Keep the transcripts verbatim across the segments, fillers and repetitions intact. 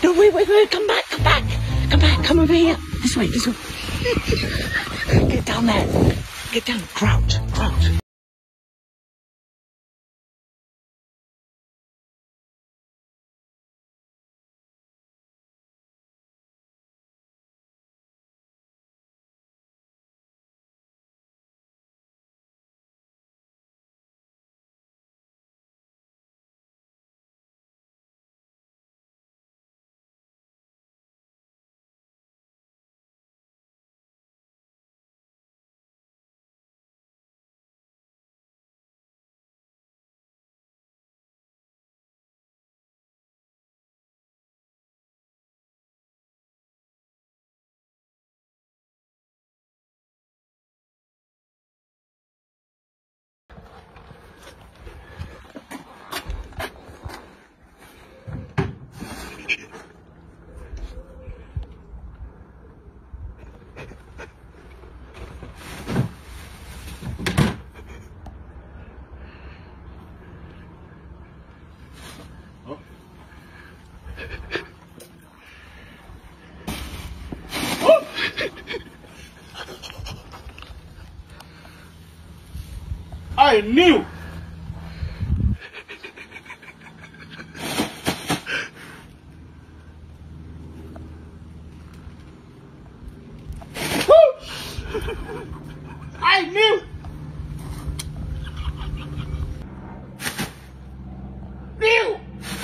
No, wait, wait, wait, come back, come back. Come back, come over here. This way, this way. Get down there. Get down, crouch, crouch. I knew. I knew. Knew.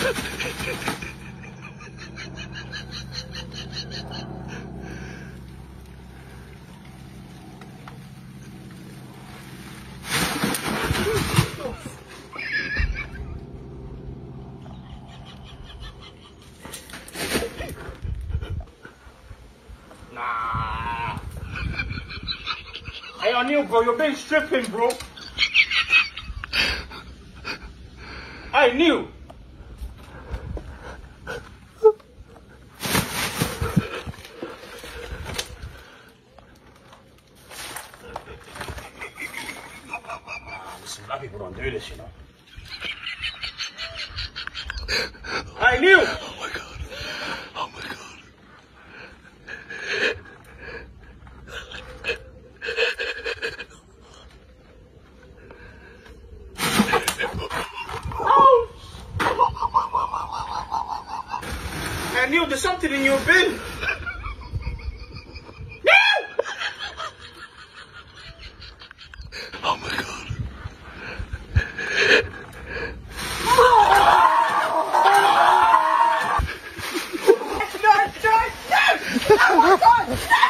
Nah. Hey, I knew, bro. You're being stripping, bro. I knew. Listen, black people don't do this, you know. I knew. Oh my god. Oh my god. I knew there's something in your bin. Oh my god. No, no, no! Oh my god!